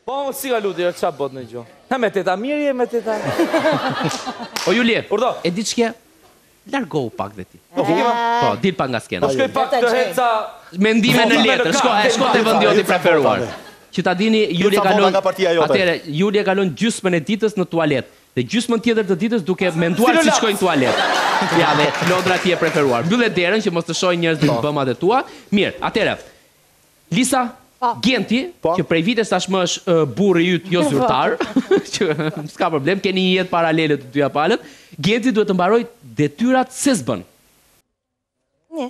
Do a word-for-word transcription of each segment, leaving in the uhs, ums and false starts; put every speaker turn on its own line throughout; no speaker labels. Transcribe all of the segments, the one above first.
Po, si ka luti, qa bot në gjo? Ha, me teta mirë je, me teta...
O, Julie,
Urdo.
e di që kje, largohu pak dhe ti.
Po,
Po, dil pak nga skena.
Po, shkoj pak të heca...
Mendime në letër, shko, e shko të vendioti preferuar. Që ta dini, Julie kalon... Atere, Julie kalon gjysmën e ditës në tualet. Dhe gjysmën tjetër të ditës duke menduar si shkojnë tualet. Ja, dhe Londra ti e preferuar. Mbyllet derën që mos të shojnë njerëz në bëmat e tua. Mirë, atere, Lisa... Genti, që prej vites tashmë është burri yt jo zyrtar, që s'ka problem, keni një jetë paralele të dyja palët, Genti duhet të mbaroj detyrat se s'bën.
Një.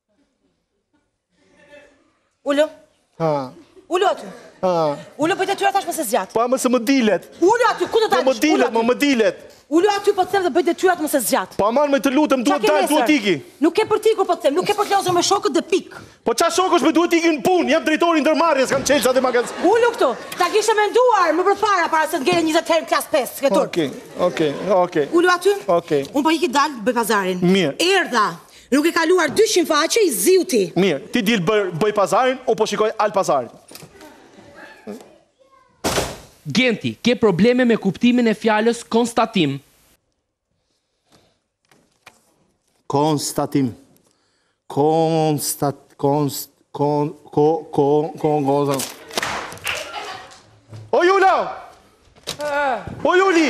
Ullu. Ullu aty. Ullu për detyrat tashmë se zgjatë.
Pa më se më dilet.
Ullu aty, ku të talësh?
Më dilet, më më dilet.
Ullu aty po të them dhe bëj detyrat më se zgjatë.
Pa man me të lutëm, duhet dalë, duhet iki.
Nuk ke për tikur po të them, nuk ke për të lozur me shokët dhe pik.
Po qa shokësh me duhet iki në punë, jam drejtori ndërmarrjes, kam qelqa dhe magaz.
Ullu këtu, ta kishe menduar më përpara para se të ngele njëzet herë në klas pesë, këtur.
Okej, okej, okej.
Ullu aty?
Okej.
Unë po iki dalë bëj pazarin.
Mirë.
Erdha. Nuk e kaluar dyshim faqe, i ziu ti.
Mirë, ti dil bëj pazarin, o po shikoj al pazarin.
Genti, ke probleme me kuptimin e fjalës konstatim.
Konstatim. Konstat... Konst... Kon... Ko... Ko... Kon... Kon... O Jula! O Juli!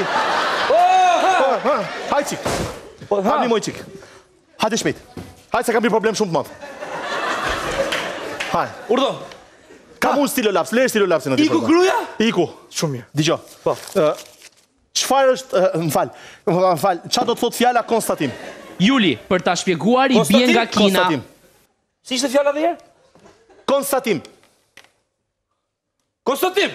Hajt qik. Hajt moj qik. Hajt e shpejt. Hajt se kam një problem shumë të madh. Hajt.
Urdo.
Kam unë stilolaps, lërë stilolapsin në ti
Iku gruja?
Iku.
Shumë mirë.
Digjo.
Po.
Qfar është... Më falj. Më falj. Qa do të thot fjalla konstatim?
Juli, për ta shpjeguar i bie nga kina.
Konstatim.
Si ishte fjalla dhe herë?
Konstatim.
Konstatim.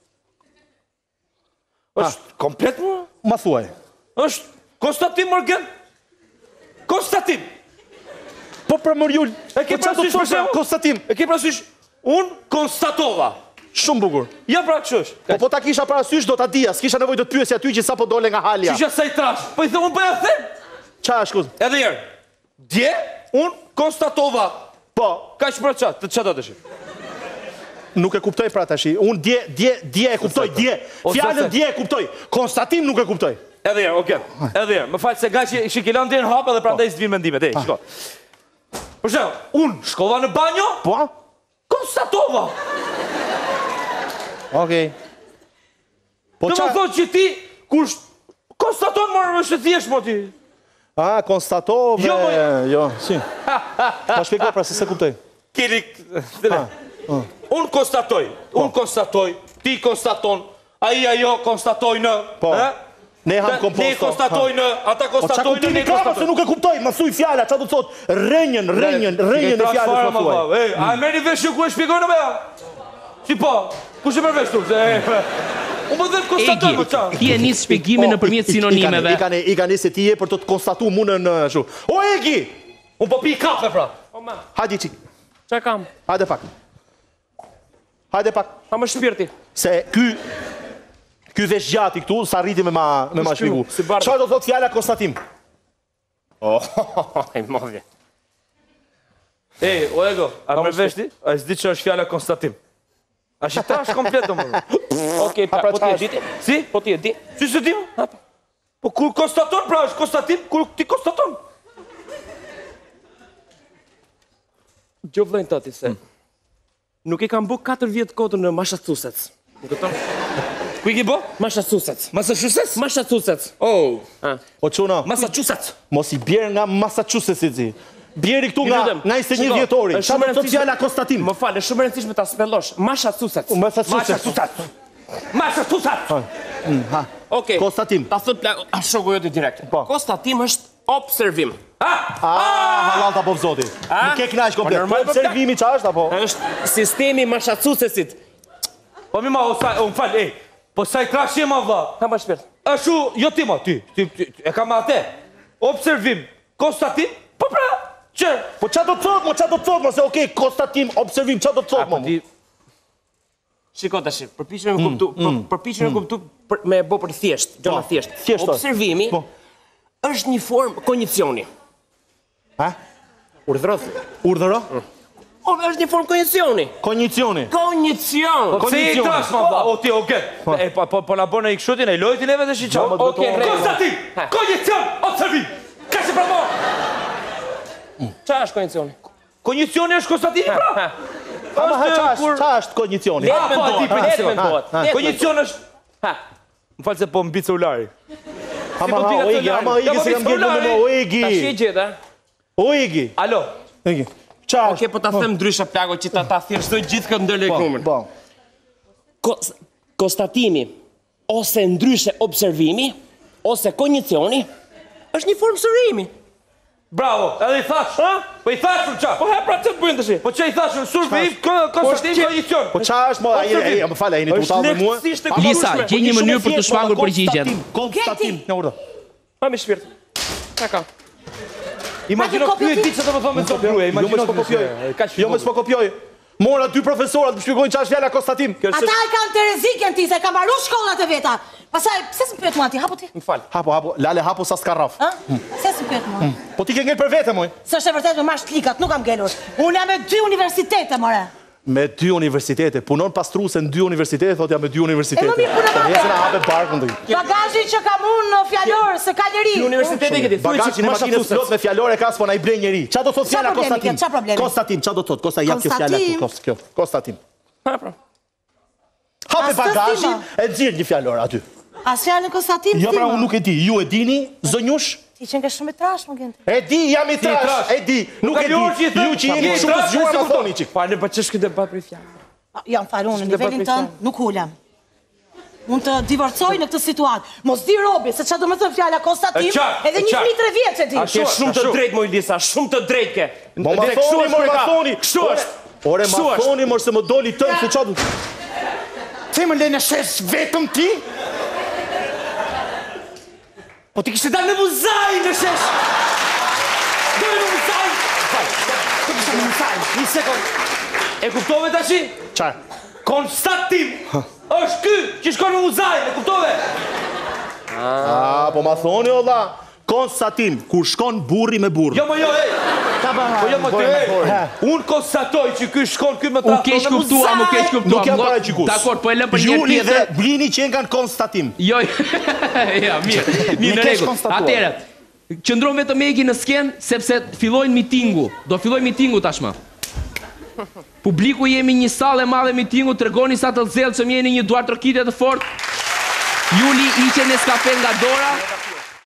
është komplet më?
Ma thuaj.
është konstatim, Morgan? Konstatim.
Po për mërjull.
E ke prasysh për shemë?
Konstatim.
E ke prasysh? Unë konstatova.
Shumë bukur.
Ja pra këshush.
Po po ta kisha parasysh do ta dija, s'kisha nevojë të të pyesja ty që sa po dole nga halja.
Qysha sa i trash. Po i thë unë bëja them.
Qa është kuz?
Edhe jerë. Dje, unë konstatova.
Po.
Ka që pra qatë, të qatë të shi.
Nuk e kuptoj pra të shi. Unë dje, dje, dje e kuptoj, dje. Fjallën dje e kuptoj. Konstatim nuk e kuptoj.
Edhe jerë, oke. Edhe jerë. Më falë se ga që shikilan dhe në hapa dhe pra ndaj s'dvinë mendime. Dej, shko. Për shemë, unë shkova në banjo.
Po?
Konstatova.
Okej. Po
qa... Të më thotë që ti, kur konstaton më më shëthjesh mo ti.
A, konstatove...
Jo, mo...
Jo, si. Ma shpjeko pra se se kuptoj.
Kiri... Unë konstatoj, unë konstatoj, ti konstaton, aji ajo konstatoj në...
Po, ne ham komposto.
Ne konstatoj në, ata konstatoj në, ne konstatoj.
Se nuk e kuptoj, ma thuj fjalla, qa do të thot, rënjën, rënjën, rënjën e fjallës ma thuaj.
A e meri vesh ju ku e shpjegojnë me ja? Si po, ku shë mërvesh tu? Unë më dhe të konstatoj për qa.
Ti e njës shpjegimin në përmjet sinonimeve.
I ka njës e ti e për të të konstatu mune në shu. O, Egi!
Unë po pi kafe, pra.
Hajdi qik.
Qa kam?
Hajde pak. Hajde pak.
Ha më shpirti.
Se ky... Ky vesh gjati këtu, sa rriti me ma shpigu. Qa do të thot fjalla konstatim?
Oh, i modhje. E, o Ego, a më vesh ti? A i s'di që është fjalla konstatim. A shi ta është komplet të më. Okej, pra, po ti e di? Si? Po ti e di? Si se di? Po kur konstaton, pra është konstatim, kur ti konstaton. Gjo vlejnë tati se, nuk i kam bu katër vjetë kodër në Massachusetts. Nuk e tonë? Ku i ki bo? Massachusetts. Massachusetts? Massachusetts. Oh.
O quna?
Massachusetts.
Mos i bjerë nga Massachusetts i zi. Bjeri këtu nga njëzet e një vjetori. Qa do të thot fjalla konstatim?
Më falë, e shumë rëndësishme ta spellosh. Massachusetts.
Massachusetts.
Massachusetts. Okej.
Konstatim.
Ta thot plako, a shoku joti direkt. Konstatim është observim.
A, halal të apov zoti. Nuk e knajsh komplet. Po observimi qa është, apo?
është sistemi Massachusettsit. Po mi ma, unë falë, ej. Po sa i krashje ma vla. Ha ma shpirt. Ashtu, jo ti ma, ti. E ka ma te. Observim. Konstatim. Po pra. Qërë?
Po qa do të thot, mo, qa do të thot, mo, se okej, konstatim, observim, qa do të thot, mo?
Shiko të shikë, përpishme me kuptu, përpishme me kuptu me bo për thjesht, gjona thjesht. Observimi është një formë konjicioni.
Ha?
Urdhëro thë.
Urdhëro?
O, është një formë konjecioni.
Konjicioni.
Konjecion.
Po pse i tash ma? O ti, oke. E po po po na bën ai kshutin, ai lojti neve dhe shiço.
Okej,
Konstantin, konjecion, observim. Ka se pravo.
Qa është konjecioni?
Konjecioni është Konstantini pra.
Ama ha çash, çash konjicioni.
Letë me ndohet,
po,
letë me ndohet.
Konjecion është.
Ha.
Më falë se po mbi celulari.
Ama ha, o igi, ama igi se kam gjetur në o igi.
Ta shi gjithë,
O igi.
Alo.
Igi. Çash.
Oke, po ta them ndryshe plago që ta ta thjeshtoj gjithë këtë ndërlej numër.
Po.
Konstatimi, ose ndryshe observimi, ose konjecioni, është një formë sërimi.
Bravo, edhe i thash, ha? Po i thash unë qa?
Po he, pra që të bëjnë të shi?
Po që i thash unë, survim, Konstantin, konjecion.
Po çash, mo, ai, ai, më fal, ai në tutal me mua.
Lisa, gjej një mënyrë për të shmangur përgjigjen.
Konstantin, në urdhë.
Pa me shpirt. Ta ka.
Imagino pyet ditë që të më thonë me zonë gruaje,
Jo
imagino
më s'po kopjoj. Jo më s'po kopjoj. Mora dy profesorat më shpjegojnë çfarë është fjala Konstantin.
Ata e kanë të rezikën ti, se ka mbaru shkollat e veta. Pastaj, pse s'më pyet mua ti, hapo ti?
Më fal.
Hapo, hapo, lale hapo sa skarraf.
Ë? Pse s'më pyet mua?
Po ti ke ngel për vete, moj.
S'është e vërtetë me marrë shlikat, nuk kam ngelur. Unë jam me dy universitete, more.
Me dy universitete, punon pastruese në dy universitete, thot jam me dy universitete.
E më mirë punon
Të
me
nesër na hape barkun ti.
Bagazhi që kam unë në fjalor, se ka njeri.
Në universitet e këti, thuj që
Bagazhin e
më
makinës plot me fjalore kas, po na i blen njeri. Ç'a do thot
Qa
fjala
problemi
Konstantin?
ke, qa problemi?
Konstantin, ç'a do thot? Kosta jap kjo fjala
Konstantin.
këtu, kjo. Konstantin.
Ha, pra.
Hape
As të
bagazhin,
stima.
e nxjerr një fjalor aty.
As fjalën Konstantin
Jo pra
stima.
unë nuk e di, ju e dini, zënjush?
Ti që nga shumë i trash, më gente.
E di, jam i trash,
trash.
e di, nuk e di. Ju që jeni shumë të zgjuar ma thoni çik.
Pa, në për ç'është këtë debat për fjalë.
Jam falun, në
Shkë
nivelin
debat
tënë, nuk hulem. Unë të divorcoj në këtë situatë. Mos di robi, se ç'a do më thënë fjala Konstantin,
E qartë,
edhe
e
një
qartë.
fëmijë tre vjeç e di.
A ke shumë të drejtë, moj Lisa, shumë të drejtë ke.
Mo ma
Direkt, kështu
thoni,
është
mor
kur
ma
ka.
thoni.
Kështu
Ore,
është.
Ore,
Kështu
ma
është.
thoni, mor se më doli tënë, se qa du... Ti më lene shes vetëm ti?
Po ti kishte dalë në muzaj në shesh. Dojë në muzaj. Fal, ti kishte në muzaj. Një sekund. E kuptove tashi?
Qa?
Konstantin është ky që shkon në muzaj, e kuptove?
A, po ma thoni, olla. Konstatim, kur shkon burri me burri.
Jo, mo jo, ej. Po jo, mo të ej. Unë konstatoj që ky shkon ky me
U
traktor
keq
në
kuptuam, u keq
muzaj.
kuptuam.
Nuk jam para gjikus.
Dakor, po e lëm për një
Juli dhe
tjetër.
Blini që nga në Konstatim.
Jo, ja, mirë, mirë në
keq
rregull.
konstatuar.
Atëherë, qëndron vetëm Egi në sken sepse fillojnë mitingu. Do filloj mitingu tashmë. Publiku jemi një sallë e madhe mitingu, tregoni sa të zellshëm jeni, një duar trokitje të fortë. Juli hiqe Nescafe nga dora.